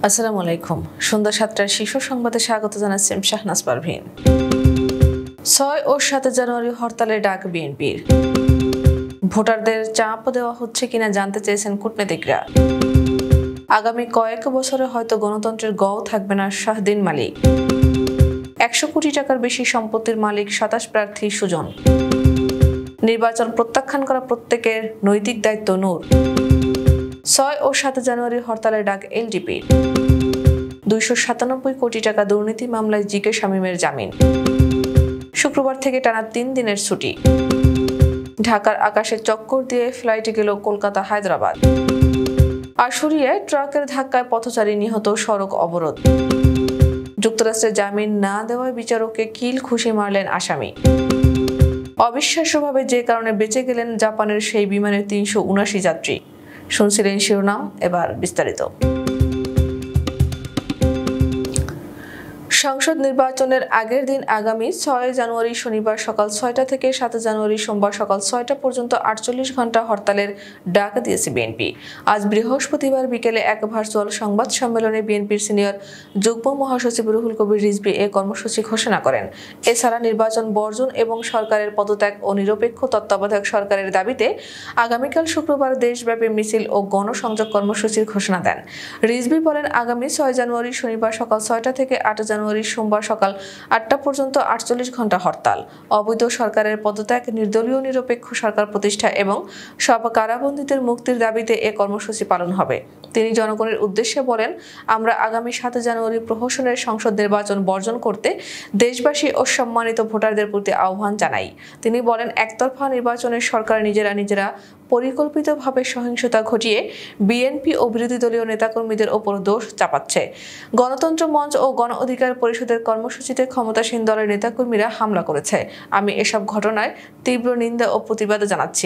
আসসালামু আলাইকুম। সন্ধ্যা ৭টার শীর্ষ সংবাদে স্বাগত জানাচ্ছি শাহনাজ পারভীন। ৬ ও ৭ জানুয়ারি হরতালের ডাক বিএনপির। ভোটারদের চাপ দেওয়া হচ্ছে কিনা জানতে চেয়েছেন কূটনীতিকরা। আগামী কয়েক বছরে হয়তো গণতন্ত্রের গও থাকবে না শাহদিন মালিক। ১০০ কোটি টাকার বেশি সম্পত্তির মালিক ২৭ প্রার্থী সুজন। নির্বাচন প্রত্যাখ্যান করা প্রত্যেকের নৈতিক দায়িত্ব নূর। ৬ ও ৭ জানুয়ারি হরতালের ডাক এলডিপি। ২৯৭ কোটি টাকা দুর্নীতি মামলায় জিকে শামীমের জামিন। শুক্রবার থেকে টানা ৩ দিনের ছুটি। ঢাকার আকাশে চক্কর দিয়ে ফ্লাইটে গেল কলকাতা হায়দ্রাবাদ। আশুলিয়ায় ট্রাকের ধাক্কায় পথচারী নিহত, সড়ক অবরোধ। যুক্তরাষ্ট্রে জামিন না দেওয়ায় বিচারককে কিল ঘুষি মারলেন আসামি। অবিশ্বাস্যভাবে যে কারণে বেঁচে গেলেন জাপানের সেই বিমানের ৩৭৯ যাত্রী। শুনছিলেন শিরোনাম, এবার বিস্তারিত। সংসদ নির্বাচনের আগের দিন আগামী ৬ জানুয়ারি শনিবার সকাল ৬টা থেকে ৭ জানুয়ারি সোমবার সকাল ৬টা পর্যন্ত ৪৮ ঘণ্টা হরতালের ডাক দিয়েছে বিএনপি। আজ বৃহস্পতিবার বিকেলে এক ভার্চুয়াল সংবাদ সম্মেলনে বিএনপির সিনিয়র যুগ্ম মহাসচিব রুহুল কবির রিজভী এ কর্মসূচি ঘোষণা করেন। এছাড়া নির্বাচন বর্জন এবং সরকারের পদত্যাগ ও নিরপেক্ষ তত্ত্বাবধায়ক সরকারের দাবিতে আগামীকাল শুক্রবার দেশব্যাপী মিছিল ও গণসংযোগ কর্মসূচির ঘোষণা দেন। রিজভী বলেন, আগামী ৬ জানুয়ারি শনিবার সকাল ৬টা থেকে ৮ জানুয়ারি সোমবার সকাল ৮টা পর্যন্ত ৪৮ ঘণ্টা হরতাল। অবৈধ সরকারের পদত্যাগ, নির্দলীয় নিরপেক্ষ সরকার প্রতিষ্ঠা এবং সব কারাবন্দীদের মুক্তির দাবিতে এ কর্মসূচি পালন হবে। তিনি জনগণের উদ্দেশ্যে বলেন, আমরা আগামী ৭ জানুয়ারি প্রহসনের সংসদ নির্বাচন বর্জন করতে দেশবাসী ও সম্মানিত ভোটারদের প্রতি আহ্বান জানাই। তিনি বলেন, একতরফা নির্বাচনের সরকার নিজেরা পরিকল্পিতভাবে সহিংসতা ঘটিয়ে বিএনপি ও বিরোধী দলীয় নেতাকর্মীদের ওপর দোষ চাপাচ্ছে। গণতন্ত্র মঞ্চ ও গণ অধিকার পরিষদের কর্মসূচিতে ক্ষমতাসীন দলের নেতাকর্মীরা হামলা করেছে। আমি এসব ঘটনায় তীব্র নিন্দা ও প্রতিবাদ জানাচ্ছি।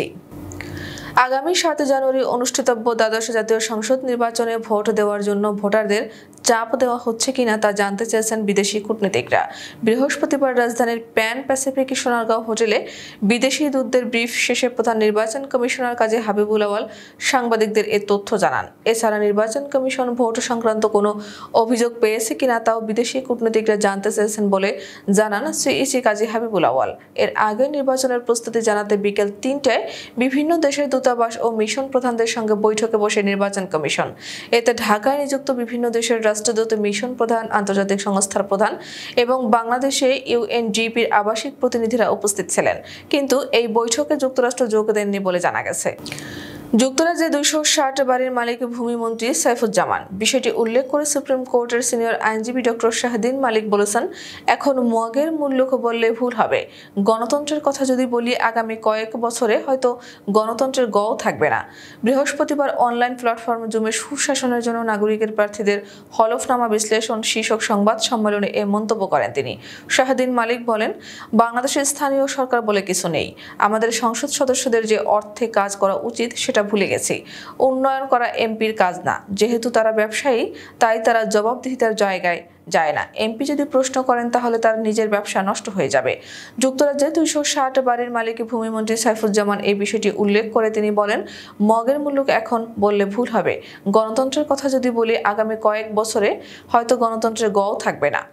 আগামী ৭ জানুয়ারি অনুষ্ঠিতব্য দ্বাদশ জাতীয় সংসদ নির্বাচনে ভোট দেওয়ার জন্য ভোটারদের চাপ দেওয়া হচ্ছে কিনা তা জানতে চেয়েছেন বিদেশি কূটনীতিকরা। বৃহস্পতিবার রাজধানীর প্যান প্যাসিফিক সোনারগাঁও হোটেলে বিদেশি দূতদের ব্রিফ শেষে প্রধান নির্বাচন কমিশনার কাজী হাবিবুল আওয়াল সাংবাদিকদের এ তথ্য জানান। এছাড়া নির্বাচন কমিশন ভোট সংক্রান্ত কোনো অভিযোগ পেয়েছে কিনা তাও বিদেশি কূটনীতিকরা জানতে চেয়েছেন বলে জানান সিইসি কাজী হাবিবুল আওয়াল। এর আগে নির্বাচনের প্রস্তুতি জানাতে বিকেল ৩টায় বিভিন্ন দেশের দূতাবাস ও মিশন প্রধানদের সঙ্গে বৈঠকে বসে নির্বাচন কমিশন। এতে ঢাকায় নিযুক্ত বিভিন্ন দেশের রাষ্ট্রদূত, মিশন প্রধান, আন্তর্জাতিক সংস্থার প্রধান এবং বাংলাদেশে ইউএনডিপির আবাসিক প্রতিনিধিরা উপস্থিত ছিলেন। কিন্তু এই বৈঠকে যুক্তরাষ্ট্র যোগ দেননি বলে জানা গেছে। যুক্তরাজ্যে ২৬০ বাড়ির মালিক ভূমিমন্ত্রী সাইফুজ্জামান। বিষয়টি উল্লেখ করে সুপ্রিম কোর্টের সিনিয়র আইনজীবী ডক্টর শাহদিন মালিক বলেছেন, এখন মগের মূল্য বললে ভুল হবে। গণতন্ত্রের কথা যদি বলি, আগামী কয়েক বছরে হয়তো গণতন্ত্রের গও থাকবে না। বৃহস্পতিবার অনলাইন প্ল্যাটফর্ম জুমে সুশাসনের জন্য নাগরিকের প্রার্থীদের হলফনামা বিশ্লেষণ শীর্ষক সংবাদ সম্মেলনে এ মন্তব্য করেন তিনি। শাহদিন মালিক বলেন, বাংলাদেশের স্থানীয় সরকার বলে কিছু নেই। আমাদের সংসদ সদস্যদের যে অর্থে কাজ করা উচিত সেটা ভুলে গেছি। উন্নয়ন করা এমপির কাজ না। যেহেতু তারা ব্যবসায়ী, তাই তারা জবাবদিহিতার জায়গায় যায় না। এমপি যদি প্রশ্ন করেন তাহলে তার নিজের ব্যবসা নষ্ট হয়ে যাবে। যুক্তরাজ্যে ২৬০ বাড়ির মালিক ভূমিমন্ত্রী সাইফুজ্জামান এই বিষয়টি উল্লেখ করে তিনি বলেন, মগের মূল্য এখন বললে ভুল হবে। গণতন্ত্রের কথা যদি বলি, আগামী কয়েক বছরে হয়তো গণতন্ত্রের গও থাকবে না।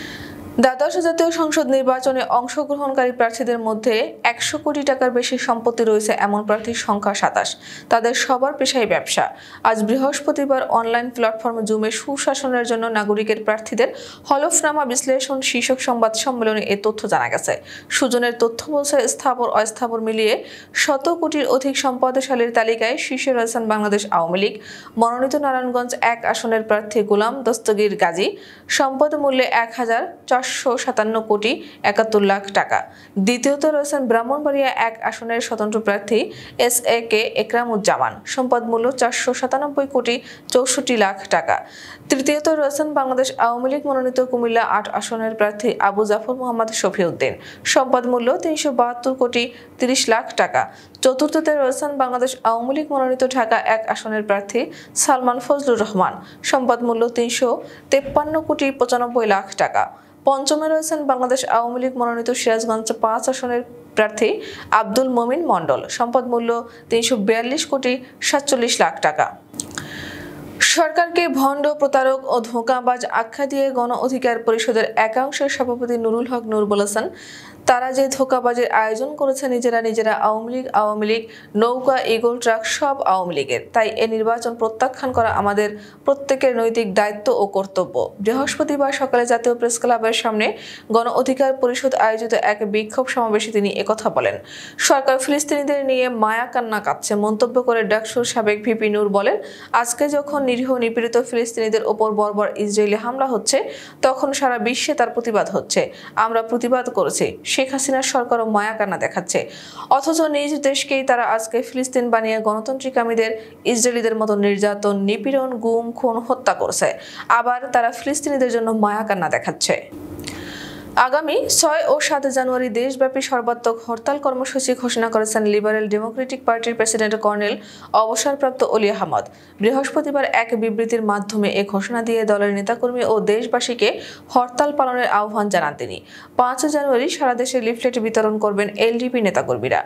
দ্বাদশ জাতীয় সংসদ নির্বাচনে অংশগ্রহণকারী প্রার্থীদের মধ্যে ১০০ কোটি টাকার বেশি সম্পত্তি রয়েছে এমন প্রার্থীর সংখ্যা ২৭। তাদের সবার পেশাই ব্যবসা। আজ বৃহস্পতিবার অনলাইন প্ল্যাটফর্ম জুমে সুশাসনের জন্য নাগরিকের প্রার্থীদের হলফনামা বিশ্লেষণ শীর্ষক সংবাদ সম্মেলনে এ তথ্য জানা গেছে। সুজনের তথ্য বলছে, স্থাবর অস্থাবর মিলিয়ে ১০০ কোটির অধিক সম্পদশালীর তালিকায় শীর্ষে রয়েছেন বাংলাদেশ আওয়ামী লীগ মনোনীত নারায়ণগঞ্জ ১ আসনের প্রার্থী গোলাম দস্তগীর গাজী। সম্পদ মূল্যে ১,৪৫৭ কোটি ৭১ লাখ টাকা। দ্বিতীয়ত রয়েছেন ব্রাহ্মণবাড়িয়া ১ আসনের স্বতন্ত্র প্রার্থী এস.এ.কে একরামুজ্জামান। সম্পদ মূল্য ৪৯৭ কোটি ৬৪ লাখ টাকা। তৃতীয়ত রয়েছেন বাংলাদেশ আওয়ামী লীগ মনোনীত কুমিল্লা ৮ আসনের প্রার্থী আবু জাফর মোহাম্মদ শফিউদ্দিন। সম্পদ মূল্য ৩৭২ কোটি ৩০ লাখ টাকা। চতুর্থতে রয়েছেন বাংলাদেশ আওয়ামী লীগ মনোনীত ঢাকা ১ আসনের প্রার্থী সালমান ফজলুর রহমান। সম্পদ মূল্য ৩৫৩ কোটি ৯৫ লাখ টাকা। পঞ্চমে রয়েছেন বাংলাদেশ আওয়ামী লীগ মনোনীত সিরাজগঞ্জ ৫ আসনের প্রার্থী আব্দুল মমিন মণ্ডল। সম্পদ মূল্য ৩৪২ কোটি ৪৭ লাখ টাকা। সরকারকে ভণ্ড, প্রতারক ও ধোঁকাবাজ আখ্যা দিয়ে গণ অধিকার পরিষদের একাংশের সভাপতি নুরুল হক নূর বলেছেন, তারা যে ধোঁকাবাজির আয়োজন করেছে নিজেরা আওয়ামী লীগ, নৌকা, ইগল, ট্রাক সব আওয়ামী লীগের। তাই এ নির্বাচন প্রত্যাখ্যান করা আমাদের প্রত্যেকের নৈতিক দায়িত্ব ও কর্তব্য। বৃহস্পতিবার সকালে জাতীয় প্রেস ক্লাবের সামনে গণ অধিকার পরিষদ আয়োজিত এক বিক্ষোভ সমাবেশে তিনি একথা বলেন। সরকার ফিলিস্তিনিদের নিয়ে মায়া কান্না কাঁদছে মন্তব্য করে ডাকসুর সাবেক ভিপি নূর বলেন, আজকে যখন নিরীহ নিপীড়িত ফিলিস্তিনিদের ওপর বর্বর ইসরায়েলি হামলা হচ্ছে, তখন সারা বিশ্বে তার প্রতিবাদ হচ্ছে। আমরা প্রতিবাদ করেছি। শেখ হাসিনার সরকারও মায়া কান্না দেখাচ্ছে, অথচ নিজ দেশকেই তারা আজকে ফিলিস্তিন বানিয়ে গণতান্ত্রিকামীদের ইসরায়েলিদের মতো নির্যাতন, নিপীড়ন, গুম, খুন, হত্যা করছে। আবার তারা ফিলিস্তিনিদের জন্য মায়া কান্না দেখাচ্ছে। আগামী 6 ও 7 জানুয়ারি দেশব্যাপী সর্বাত্মক হরতাল কর্মসূচি ঘোষণা করেছেন লিবারেল ডেমোক্রেটিক পার্টির প্রেসিডেন্ট কর্নেল অবসরপ্রাপ্ত অলি আহমদ। বৃহস্পতিবার এক বিবৃতির মাধ্যমে এ ঘোষণা দিয়ে দলের নেতাকর্মী ও দেশবাসীকে হরতাল পালনের আহ্বান জানান তিনি। 5 জানুয়ারি সারা দেশে লিফলেট বিতরণ করবেন এলডিপি নেতাকর্মীরা।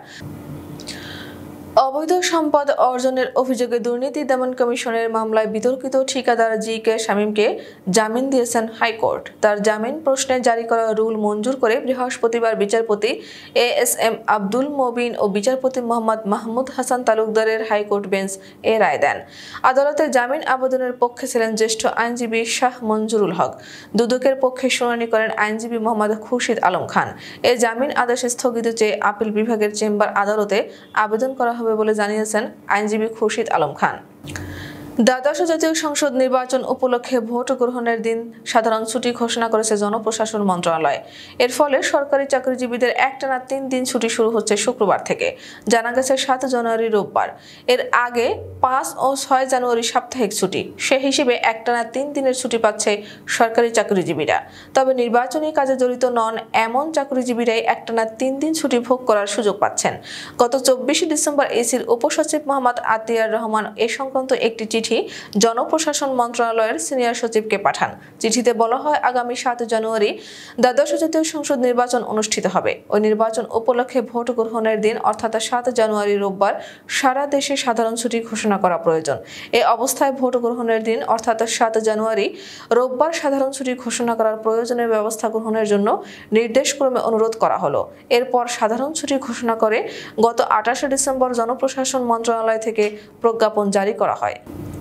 অবৈধ সম্পদ অর্জনের অভিযোগে দুর্নীতি দমন কমিশনের মামলায় বিতর্কিত ঠিকাদার জি.কে. শামীমকে জামিন দিয়েছেন হাইকোর্ট। তার জামিন প্রশ্নে জারি করা রুল মঞ্জুর করে বৃহস্পতিবার বিচারপতি এ.এস.এম. আব্দুল মবিন ও বিচারপতি মোহাম্মদ মাহমুদ হাসান তালুকদারের হাইকোর্ট বেঞ্চ এ রায় দেন। আদালতে জামিন আবেদনের পক্ষে ছিলেন জ্যেষ্ঠ আইনজীবী শাহ মঞ্জুরুল হক। দুদকের পক্ষে শুনানি করেন আইনজীবী মোহাম্মদ খুরশিদ আলম খান। এ জামিন আদেশ স্থগিত চেয়ে আপিল বিভাগের চেম্বার আদালতে আবেদন করা হবে বলে জানিয়েছেন আইনজীবী খুরশিদ আলম খান। দ্বাদশ জাতীয় সংসদ নির্বাচন উপলক্ষে ভোট গ্রহণের দিন সাধারণ ছুটি ঘোষণা করেছে জনপ্রশাসন মন্ত্রণালয়। এর ফলে সরকারি চাকরিজীবীদের একটানা 3 দিন ছুটি শুরু হচ্ছে শুক্রবার থেকে। জানা গেছে 7 জানুয়ারি রোববার। এর আগে 5 ও 6 জানুয়ারি সাপ্তাহিক ছুটি। সে হিসেবে একটানা 3 দিনের ছুটি পাচ্ছে সরকারি চাকরিজীবীরা। তবে নির্বাচনী কাজে জড়িত নন এমন চাকরিজীবীরাই একটানা 3 দিন ছুটি ভোগ করার সুযোগ পাচ্ছেন। গত 24 ডিসেম্বর এসির উপসচিব মোহাম্মদ আতিয়ার রহমান এ সংক্রান্ত একটি চিঠি জনপ্রশাসন মন্ত্রণালয়ের সিনিয়র সচিবকে পাঠান। চিঠিতে বলা হয়, আগামী 7 জানুয়ারি দ্বাদশ জাতীয় সংসদ নির্বাচন অনুষ্ঠিত হবে। ওই নির্বাচন উপলক্ষে ভোট গ্রহণের দিন অর্থাৎ 7 জানুয়ারি রোববার সারা দেশে সাধারণ ছুটি ঘোষণা করা প্রয়োজন। এ অবস্থায় ভোট গ্রহণের দিন অর্থাৎ 7 জানুয়ারি রোববার সাধারণ ছুটি ঘোষণা করার প্রয়োজনীয় ব্যবস্থা গ্রহণের জন্য নির্দেশক্রমে অনুরোধ করা হলো। এরপর সাধারণ ছুটি ঘোষণা করে গত 28 ডিসেম্বর জনপ্রশাসন মন্ত্রণালয় থেকে প্রজ্ঞাপন জারি করা হয়।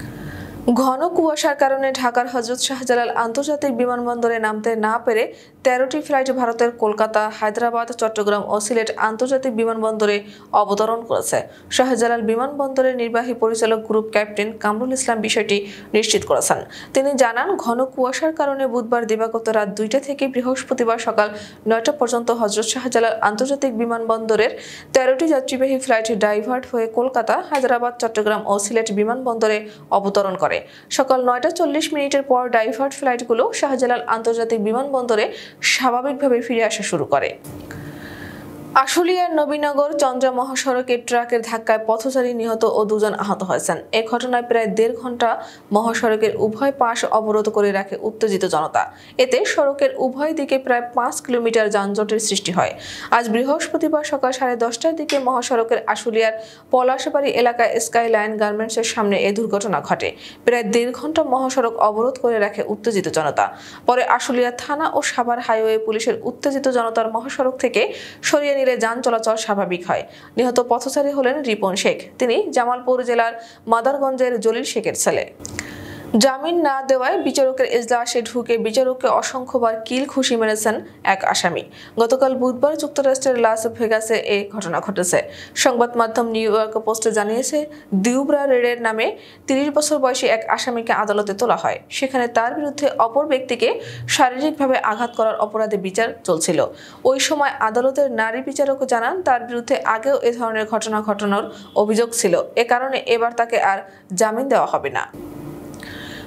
ঘন কুয়াশার কারণে ঢাকার হযরত শাহজালাল আন্তর্জাতিক বিমানবন্দরে নামতে না পেরে 13টি ফ্লাইট ভারতের কলকাতা, হায়দ্রাবাদ, চট্টগ্রাম ও সিলেট আন্তর্জাতিক বিমানবন্দরে অবতরণ করেছে। শাহজালাল বিমানবন্দরের নির্বাহী পরিচালক গ্রুপ ক্যাপ্টেন কামরুল ইসলাম বিষয়টি নিশ্চিত করেছেন। তিনি জানান, ঘন কুয়াশার কারণে বুধবার দিবাগত রাত 2টা থেকে বৃহস্পতিবার সকাল 9টা পর্যন্ত হযরত শাহজালাল আন্তর্জাতিক বিমানবন্দরের 13টি যাত্রীবাহী ফ্লাইট ডাইভার্ট হয়ে কলকাতা, হায়দ্রাবাদ, চট্টগ্রাম ও সিলেট বিমানবন্দরে অবতরণ করে। সকাল 9টা 40 মিনিটের পর ডাইভার্ট ফ্লাইটগুলো শাহজালাল আন্তর্জাতিক বিমানবন্দরে স্বাভাবিকভাবে ফিরে আসা শুরু করে। আশুলিয়ার নবীনগর চন্দ্রা মহাসড়কে ট্রাকের ধাক্কায় পথচারী নিহত ও 2 জন আহত হয়েছেন। এ ঘটনায় প্রায় 1.5 ঘন্টা মহাসড়কের উভয় পাশ অবরোধ করে রাখে উত্তেজিত জনতা। এতে সড়কের উভয় দিকে প্রায় 5 কিলোমিটার যানজটের সৃষ্টি হয়। আজ বৃহস্পতিবার সকাল 10:30টার দিকে মহাসড়কের আশুলিয়ার পলাশবাড়ি এলাকায় স্কাইলাইন গার্মেন্টসের সামনে এ দুর্ঘটনা ঘটে। প্রায় 1.5 ঘন্টা মহাসড়ক অবরোধ করে রাখে উত্তেজিত জনতা। পরে আশুলিয়া থানা ও সাভার হাইওয়ে পুলিশের উত্তেজিত জনতার মহাসড়ক থেকে সরিয়ে যান চলাচল স্বাভাবিক হয়। নিহত পথচারী হলেন রিপন শেখ। তিনি জামালপুর জেলার মাদারগঞ্জের জলিল শেখের ছেলে। জামিন না দেওয়ায় বিচারকের এজলাসে ঢুকে বিচারককে অসংখ্যবার কিল ঘুষি মেরেছেন এক আসামি। গতকাল বুধবার যুক্তরাষ্ট্রের লাস ভেগাসে এই ঘটনা ঘটেছে। সংবাদ মাধ্যম নিউ ইয়র্ক পোস্টে জানিয়েছে, দিউব্রা রেডের নামে 30 বছর বয়সী এক আসামিকে আদালতে তোলা হয়। সেখানে তার বিরুদ্ধে অপর ব্যক্তিকে শারীরিকভাবে আঘাত করার অপরাধে বিচার চলছিল। ওই সময় আদালতের নারী বিচারক জানান, তার বিরুদ্ধে আগেও এ ধরনের ঘটনা ঘটানোর অভিযোগ ছিল। এ কারণে এবার তাকে আর জামিন দেওয়া হবে না।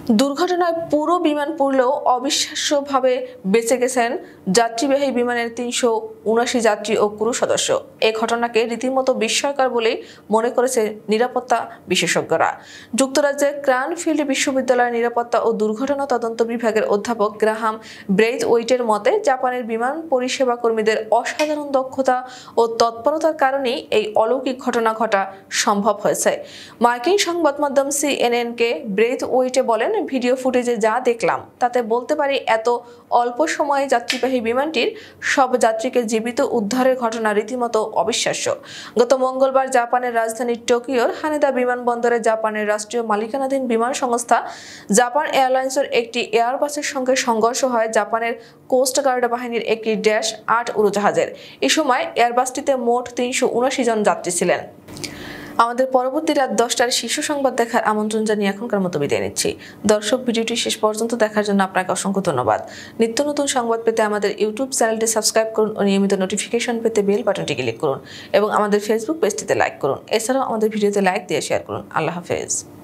দুর্ঘটনায় পুরো বিমান পড়লেও অবিশ্বাস্যভাবে বেঁচে গেছেন যাত্রীবাহী বিমানের ৩৭৯ যাত্রী ও ক্রু সদস্য। এই ঘটনাকে রীতিমতো বিস্ময়কর বলেই মনে করেছে নিরাপত্তা বিশেষজ্ঞরা। যুক্তরাজ্যের ক্রানফিল্ড বিশ্ববিদ্যালয়ের নিরাপত্তা ও দুর্ঘটনা তদন্ত বিভাগের অধ্যাপক গ্রাহাম ব্রেইথওয়েটের মতে, জাপানের বিমান পরিষেবা কর্মীদের অসাধারণ দক্ষতা ও তৎপরতার কারণেই এই অলৌকিক ঘটনা ঘটা সম্ভব হয়েছে। মার্কিন সংবাদ মাধ্যম CNN-কে ব্রেইথওয়েটে বলেন, ভিডিও ফুটেজে যা দেখলাম তাতে বলতে পারি এত অল্প সময়ে যাত্রীবাহী বিমানটির সব যাত্রীকে জীবিত উদ্ধারের ঘটনা রীতিমতো অবিশ্বাস্য। গত মঙ্গলবার জাপানের রাজধানী টোকিওর হানেদা বিমানবন্দরে জাপানের রাষ্ট্রীয় মালিকানাধীন বিমান সংস্থা জাপান এয়ারলাইন্সের একটি এয়ারবাসের সঙ্গে সংঘর্ষ হয় জাপানের কোস্ট গার্ড বাহিনীর একটি -8 উড়োজাহাজের। এ সময় এয়ারবাসটিতে মোট ৩৭৯ জন যাত্রী ছিলেন। আমাদের পরবর্তী রাত 10টার শীর্ষ সংবাদ দেখার আমন্ত্রণ জানিয়ে এখনকার মতো বিদায় নিচ্ছি। দর্শক, ভিডিওটি শেষ পর্যন্ত দেখার জন্য আপনাকে অসংখ্য ধন্যবাদ। নিত্য নতুন সংবাদ পেতে আমাদের ইউটিউব চ্যানেলটি সাবস্ক্রাইব করুন ও নিয়মিত নোটিফিকেশন পেতে বেল বাটনটি ক্লিক করুন এবং আমাদের ফেসবুক পেজটিতে লাইক করুন। এছাড়াও আমাদের ভিডিওতে লাইক দিয়ে শেয়ার করুন। আল্লাহ হাফেজ।